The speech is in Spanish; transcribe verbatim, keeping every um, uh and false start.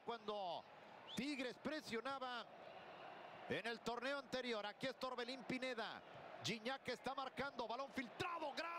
cuando Tigres presionaba en el torneo anterior. Aquí es Orbelín Pineda. Gignac está marcando, balón filtrado, gran